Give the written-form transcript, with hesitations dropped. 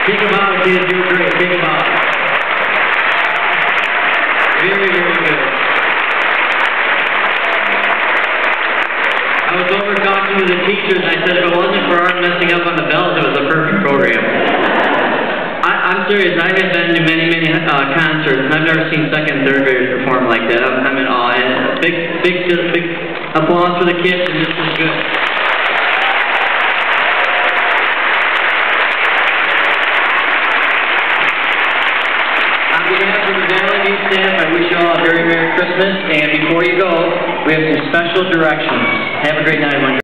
Take a bow, kids. You were great. Take a bow. Very, very good. I was over talking to the teachers, and I said if it wasn't for Art messing up on the bells, it was a perfect program. I'm serious. I have been to many, many concerts, and I've never seen second and third graders perform like that. I'm in awe. And big applause for the kids, and this is good. On behalf of the Valley View staff, I wish you all a very Merry Christmas. And before you go, we have some special directions. Have a great night, everyone.